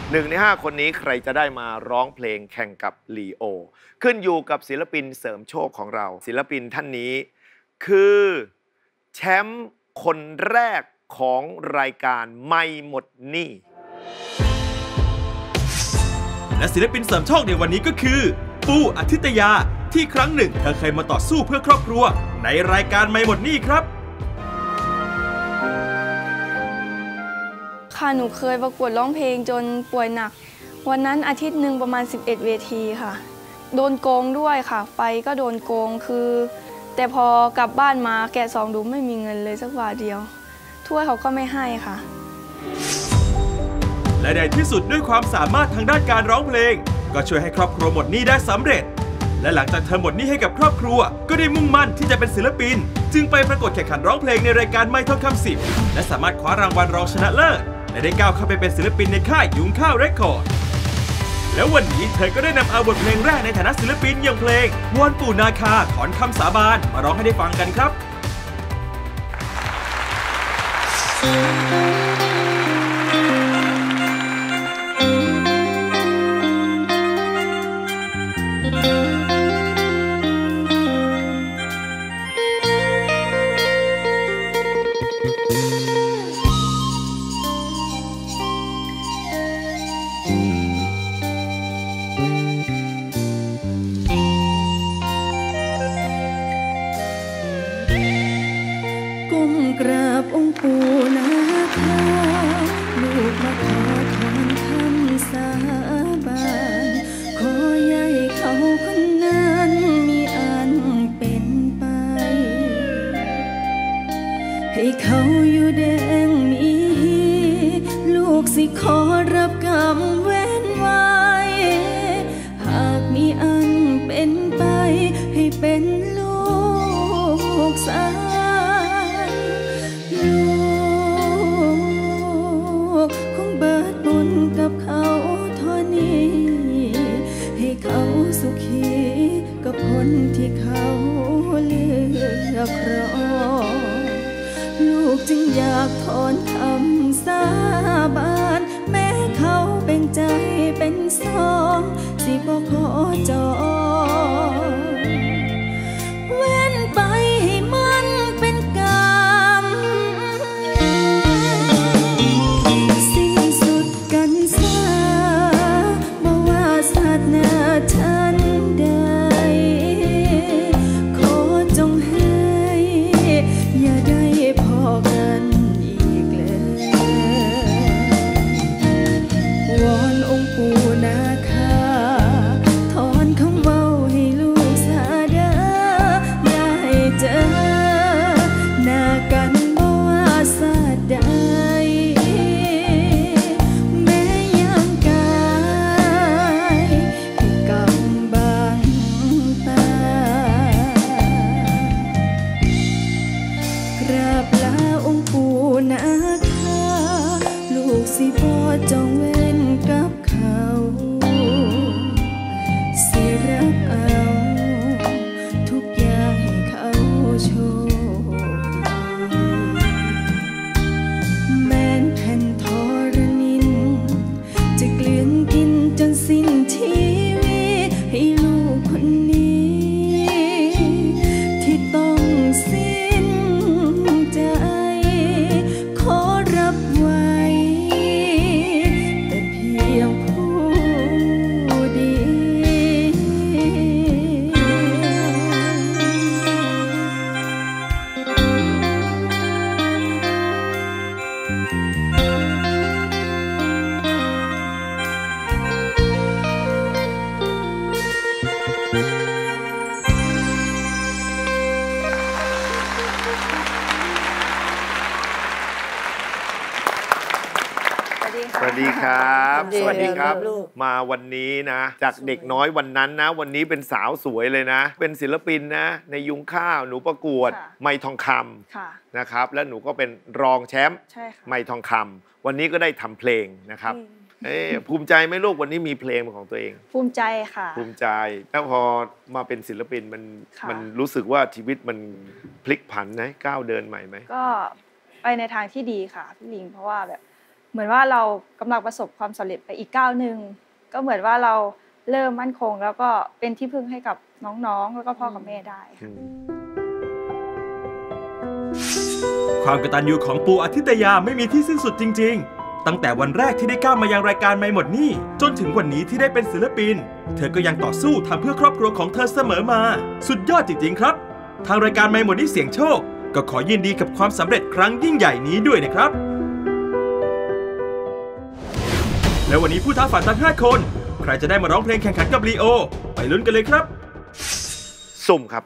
1 ใน 5คนนี้ใครจะได้มาร้องเพลงแข่งกับลีโอขึ้นอยู่กับศิลปินเสริมโชคของเราศิลปินท่านนี้คือแชมป์คนแรกของรายการไม่หมดหนี้และศิลปินเสริมโชคในวันนี้ก็คือปูอธิตยาที่ครั้งหนึ่งเธอเคยมาต่อสู้เพื่อครอบครัวในรายการไม่หมดหนี้ครับค่ะหนูเคยประกวดร้องเพลงจนป่วยหนักวันนั้นอาทิตย์หนึ่งประมาณ11เวทีค่ะโดนโกงด้วยค่ะไปก็โดนโกงคือแต่พอกลับบ้านมาแกะซองดูไม่มีเงินเลยสักบาทเดียวถ้วยเขาก็ไม่ให้ค่ะและในที่สุดด้วยความสามารถทางด้านการร้องเพลงก็ช่วยให้ครอบครัวหมดหนี้ได้สำเร็จและหลังจากเธอหมดหนี้ให้กับครอบครัวก็ได้มุ่งมั่นที่จะเป็นศิลปินจึงไปประกวดแข่งขันร้องเพลงในรายการไมค์ทองคำ10และสามารถคว้ารางวัลรองชนะเลิศและได้ก้าวเข้าไปเป็นศิลปินในค่ายยุ้งข้าวเรคคอร์ดแล้ววันนี้เธอก็ได้นำเอาบทเพลงแรกในฐานะศิลปินอย่างเพลงวอนปู่นาคาถอนคำสาบานมาร้องให้ได้ฟังกันครับกราบองค์ปู่นาคาลูกมาขอถอนคำสาบานขอใหญ่เขาคนนั้นมีอันเป็นไปให้เขาอยู่แดงมีลูกสิขอรับกรรมเว้นไว้หากมีอันเป็นไปให้เป็นลูกสาวคงเบิดบุญกับเขาเท่านี้ให้เขาสุขีกับคนที่เขาเลือกรอลูกจึงอยากถอนคำสาบานแม้เขาเป็นใจเป็นสองสิบ่ขอจองเว้นไปให้มันเป็นกรรมสิ้นสุดกันซะบ่ว่าศาสนาฉันใดขอจงให้อย่าได้พอกันอีกเลยวอนองค์ปู่นาคาถอนคำเว้าให้ลูกสาเด้อได้เจอหน้ากันบ่ว่าศาสตร์ใดแม้ยังกายให้กำบังตากราบลาองค์ปู่นาคาลูกสิบ่จองเว้นกับเขาสิรับเอาทุกอย่างให้เขาโชคดีแม้นแผ่นธรณินจะเกลื่อนกินจนสิ้นชีวิตให้ลูกคนนี้ที่ต้องสิ้นใจขอรับไว้แต่เพียงผู้เดียวสวัสดีครับสวัสดีครับมาวันนี้นะจากเด็กน้อยวันนั้นนะวันนี้เป็นสาวสวยเลยนะเป็นศิลปินนะในยุ้งข้าวหนูประกวดไมค์ทองคำนะครับแล้วหนูก็เป็นรองแชมป์ไมค์ทองคำวันนี้ก็ได้ทำเพลงนะครับภูมิใจไหมลูกวันนี้มีเพลงเป็นของตัวเองภูมิใจค่ะภูมิใจแล้วพอมาเป็นศิลปินมันรู้สึกว่าชีวิตมันพลิกผันนะก้าวเดินใหม่ไหมก็ไปในทางที่ดีค่ะพี่ลิงเพราะว่าแบบเหมือนว่าเรากำลังประสบความสำเร็จไปอีกก้าวหนึ่งก็เหมือนว่าเราเริ่มมั่นคงแล้วก็เป็นที่พึ่งให้กับน้องๆแล้วก็พ่อกับแม่ได้ความกตัญญูของปูอาทิตยาไม่มีที่สิ้นสุดจริงๆตั้งแต่วันแรกที่ได้ก้าวมายังรายการไม่หมดหนี้จนถึงวันนี้ที่ได้เป็นศิลปินเธอก็ยังต่อสู้ทำเพื่อครอบครัวของเธอเสมอมาสุดยอดจริงๆครับทางรายการไม่หมดหนี้เสี่ยงโชคก็ขอยินดีกับความสำเร็จครั้งยิ่งใหญ่นี้ด้วยนะครับและวันนี้ผู้ท้าฝันทั้ง5คนใครจะได้มาร้องเพลงแข่งขันกับลีโอไปลุ้นกันเลยครับสุ่มครับ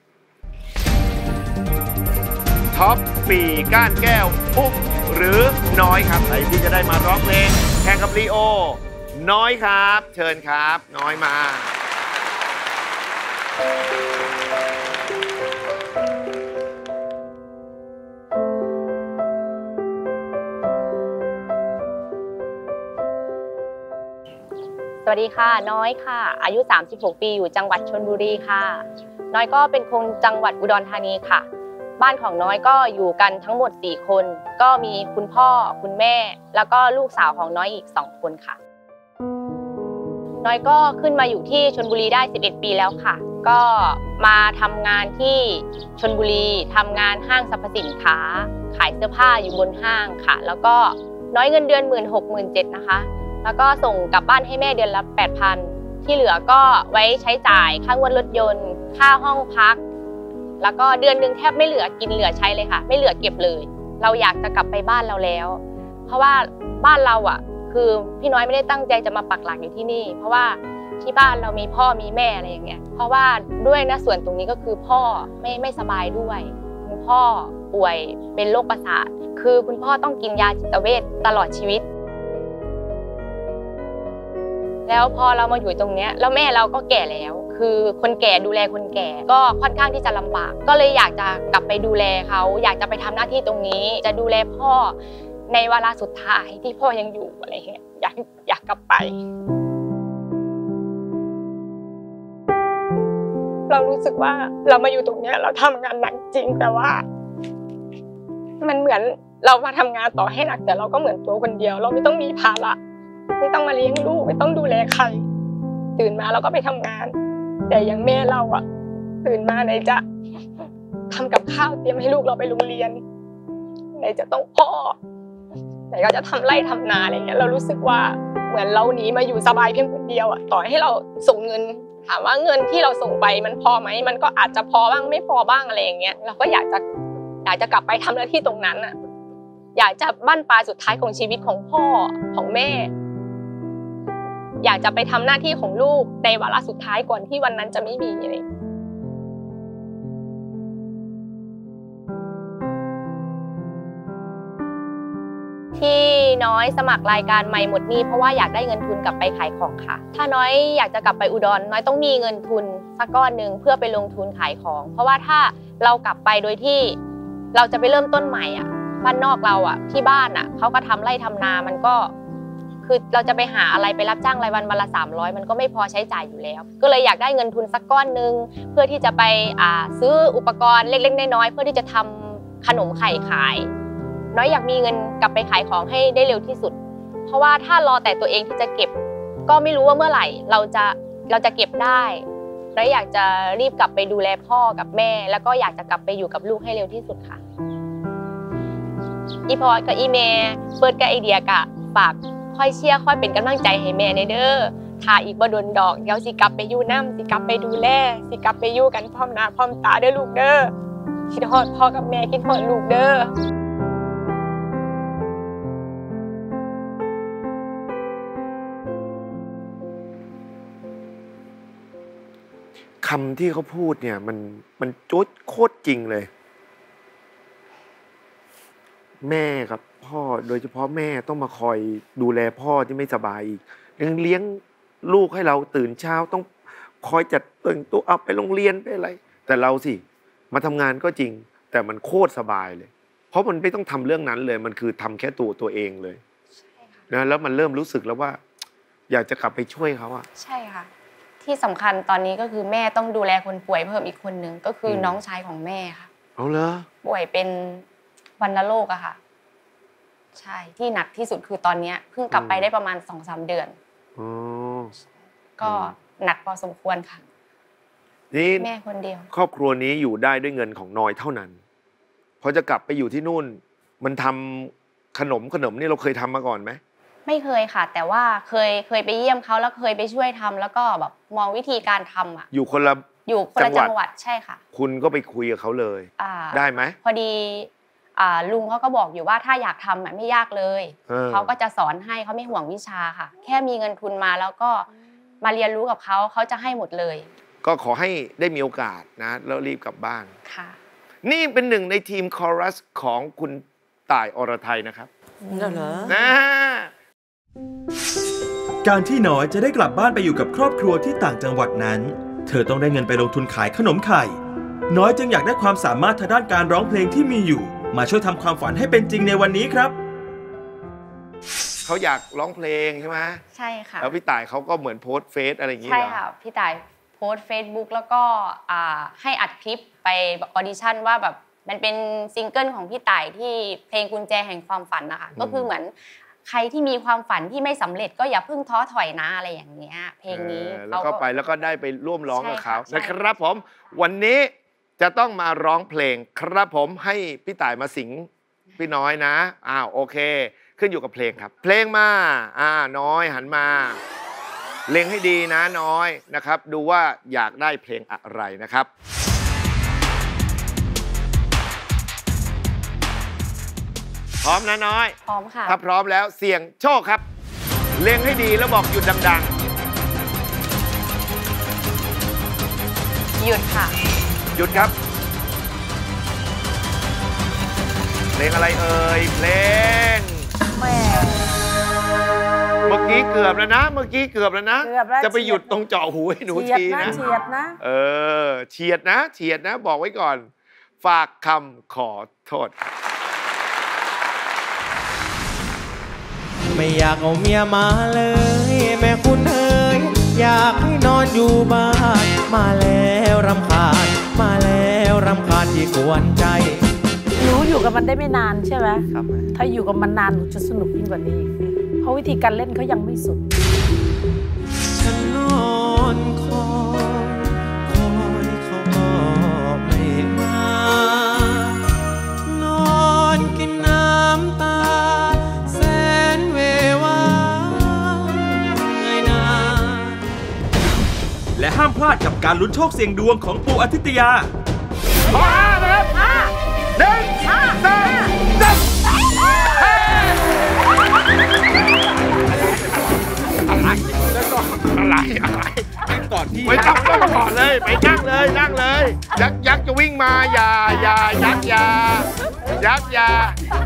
ท็อปปีก้านแก้วปุ๊บหรือน้อยครับใครที่จะได้มาร้องเพลงแข่งกับลีโอน้อยครับเชิญครับน้อยมาสวัสดีค่ะน้อยค่ะอายุ36ปีอยู่จังหวัดชลบุรีค่ะน้อยก็เป็นคนจังหวัดอุดรธานีค่ะบ้านของน้อยก็อยู่กันทั้งหมด4คนก็มีคุณพ่อคุณแม่แล้วก็ลูกสาวของน้อยอีก2คนค่ะน้อยก็ขึ้นมาอยู่ที่ชลบุรีได้11ปีแล้วค่ะก็มาทำงานที่ชลบุรีทำงานห้างสรรพสินค้าขายเสื้อผ้าอยู่บนห้างค่ะแล้วก็น้อยเงินเดือน 16,000-17,000 นะคะแล้วก็ส่งกลับบ้านให้แม่เดือนละ 8,000 ที่เหลือก็ไว้ใช้จ่ายค่างวดรถยนต์ค่าห้องพักแล้วก็เดือนนึงแทบไม่เหลือกินเหลือใช้เลยค่ะไม่เหลือเก็บเลยเราอยากจะกลับไปบ้านเราแล้วเพราะว่าบ้านเราอ่ะคือพี่น้อยไม่ได้ตั้งใจจะมาปักหลักอยู่ที่นี่เพราะว่าที่บ้านเรามีพ่อมีแม่อะไรอย่างเงี้ยเพราะว่าด้วยนะส่วนตรงนี้ก็คือพ่อไม่สบายด้วยคุณพ่อป่วยเป็นโรคประสาทคือคุณพ่อต้องกินยาจิตเวชตลอดชีวิตแล้วพอเรามาอยู่ตรงเนี้ยแล้วแม่เราก็แก่แล้วคือคนแก่ดูแลคนแก่ก็ค่อนข้างที่จะลำบากก็เลยอยากจะกลับไปดูแลเขาอยากจะไปทำหน้าที่ตรงนี้จะดูแลพ่อในวาระสุดท้ายที่พ่อยังอยู่อะไรเงี้ยอยากกลับไปเรารู้สึกว่าเรามาอยู่ตรงเนี้ยเราทำงานหนักจริงแต่ว่ามันเหมือนเรามาทำงานต่อให้หนักแต่เราก็เหมือนตัวคนเดียวเราไม่ต้องมีภาระไม่ต้องมาเลี้ยงลูกไม่ต้องดูแลใครตื่นมาเราก็ไปทำงานแต่อย่างแม่เราอะตื่นมาไหนจะทำกับข้าวเตรียมให้ลูกเราไปโรงเรียนไหนจะต้องพ่อไหนก็จะทำไร่ทำนาอะไรเงี้ยเรารู้สึกว่าเหมือนเราหนีมาอยู่สบายเพียงคนเดียวอะต่อให้เราส่งเงินถามว่าเงินที่เราส่งไปมันพอไหมมันก็อาจจะพอบ้างไม่พอบ้างอะไรอย่างเงี้ยเราก็อยากจะกลับไปทำหน้าที่ตรงนั้นอะอยากจะบั้นปลายสุดท้ายของชีวิตของพ่อของแม่อยากจะไปทำหน้าที่ของลูกในวาระสุดท้ายก่อนที่วันนั้นจะไม่มีอะไรที่น้อยสมัครรายการใหม่หมดหนี้เพราะว่าอยากได้เงินทุนกลับไปขายของค่ะถ้าน้อยอยากจะกลับไปอุดรน้อยต้องมีเงินทุนสักก้อนหนึ่งเพื่อไปลงทุนขายของเพราะว่าถ้าเรากลับไปโดยที่เราจะไปเริ่มต้นใหม่อ่ะบ้านนอกเราอ่ะที่บ้านอ่ะเขาก็ทำไร่ทำนามันก็คือเราจะไปหาอะไรไปรับจ้างรายวันละ300มันก็ไม่พอใช้จ่ายอยู่แล้วก็เลยอยากได้เงินทุนสักก้อนนึงเพื่อที่จะไปซื้ออุปกรณ์เล็กๆน้อยๆเพื่อที่จะทำขนมไข่ขายน้อยอยากมีเงินกลับไปขายของให้ได้เร็วที่สุดเพราะว่าถ้ารอแต่ตัวเองที่จะเก็บก็ไม่รู้ว่าเมื่อไหร่เราจะเก็บได้น้อยอยากจะรีบกลับไปดูแลพ่อกับแม่แล้วก็อยากจะกลับไปอยู่กับลูกให้เร็วที่สุดค่ะอีพอกับอีเมเปิดกับไอเดียกะฝากค่อยเชียร์ค่อยเป็นกำลังใจให้แม่ในเด้อถ้าอีกบ่โดนดอกเดี๋ยวสิกลับไปอยู่น้ำสิกลับไปดูแลสิกลับไปอยู่กันพร้อมหน้าพร้อมตาเด้อลูกเด้อคิดฮอดพ่อกับแม่คิดฮอดลูกเด้อคำที่เขาพูดเนี่ยมันจุดโคตรจริงเลยแม่กับพ่อโดยเฉพาะแม่ต้องมาคอยดูแลพ่อที่ไม่สบายอีกยังเลี้ยงลูกให้เราตื่นเช้าต้องคอยจัดแต่งตัวเอาไปโรงเรียนไปอะไรแต่เราสิมาทำงานก็จริงแต่มันโคตรสบายเลยเพราะมันไม่ต้องทำเรื่องนั้นเลยมันคือทำแค่ตัวเองเลยนะแล้วมันเริ่มรู้สึกแล้วว่าอยากจะกลับไปช่วยเขาอะใช่ค่ะที่สำคัญตอนนี้ก็คือแม่ต้องดูแลคนป่วยเพิ่มอีกคนนึงก็คือน้องชายของแม่ค่ะเอาเหรอป่วยเป็นวัณโรคอะค่ะใช่ที่หนักที่สุดคือตอนนี้เพิ่งกลับไปได้ประมาณ 2-3 เดือนก็หนักพอสมควรค่ะนี่แม่คนเดียวครอบครัวนี้อยู่ได้ด้วยเงินของน้อยเท่านั้นพอจะกลับไปอยู่ที่นู่นมันทำขนมนี่เราเคยทำมาก่อนไหมไม่เคยค่ะแต่ว่าเคยไปเยี่ยมเขาแล้วเคยไปช่วยทำแล้วก็แบบมองวิธีการทำอ่ะอยู่คนละจังหวัดใช่ค่ะคุณก็ไปคุยกับเขาเลยได้ไหมพอดีลุงเขาก็บอกอยู่ว่าถ้าอยากทำไม่ยากเลยเขาก็จะสอนให้เขาไม่ห่วงวิชาค่ะแค่มีเงินทุนมาแล้วก็มาเรียนรู้กับเขาจะให้หมดเลยก็ขอให้ได้มีโอกาสนะแล้วรีบกลับบ้านค่ะนี่เป็นหนึ่งในทีมคอรัสของคุณต่ายอรไทยนะครับเหรอนะการที่น้อยจะได้กลับบ้านไปอยู่กับครอบครัวที่ต่างจังหวัดนั้นเธอต้องได้เงินไปลงทุนขายขนมไข่น้อยจึงอยากได้ความสามารถทางด้านการร้องเพลงที่มีอยู่มาช่วยทำความฝันให้เป็นจริงในวันนี้ครับเขาอยากร้องเพลงใช่ไหมใช่ค่ะแล้วพี่ต่ายเขาก็เหมือนโพสต์เฟซอะไรอย่างนี้ใช่ค่ะพี่ต่ายโพสต์เฟซบุ๊กแล้วก็ให้อัดคลิปไปออดิชั่นว่าแบบมันเป็นซิงเกิลของพี่ต่ายที่เพลงกุญแจแห่งความฝันนะคะก็คือเหมือนใครที่มีความฝันที่ไม่สำเร็จก็อย่าเพิ่งท้อถอยนะอะไรอย่างเงี้ยเพลงนี้แล้วก็ไปแล้วก็ได้ไปร่วมร้องกับเขานะครับผมวันนี้จะต้องมาร้องเพลงครับผมให้พี่ต่ายมาสิงพี่น้อยนะโอเคขึ้นอยู่กับเพลงครับเพลงมาน้อยหันมาเล็งให้ดีนะน้อยนะครับดูว่าอยากได้เพลงอะไรนะครับพร้อมนะน้อยพร้อมค่ะถ้าพร้อมแล้วเสี่ยงโชคครับเล็งให้ดีแล้วบอกหยุดดังๆหยุดค่ะหยุดครับเพลงอะไรเอ่ยเพลงแม่เมื่อกี้เกือบแล้วนะจะไปหยุดตรงเจาะหูให้หนูทีนะเฉียดนะเฉียดนะบอกไว้ก่อนฝากคำขอโทษไม่อยากเอาเมียมาเลยแม่คุณเอ๋ยอยากให้นอนอยู่บ้านมาแล้วรำคาญที่กวนใจหนูอยู่กับมันได้ไม่นานใช่ไหมครับถ้าอยู่กับมันนานหนูจะสนุกยิ่งกว่านี้เพราะวิธีการเล่นเขายังไม่สุดฉันนอนคอยเขาก็ไม่มานอนกินน้ำตาแสนเววาและห้ามพลาดกับการลุ้นโชคเสี่ยงดวงของปู่อาทิตยานะครับ1 2 3อะไรก่อนพี่ไม่ต้องก่อนเลยไปนั่งเลยยักษ์จะวิ่งมาอย่ายักษ์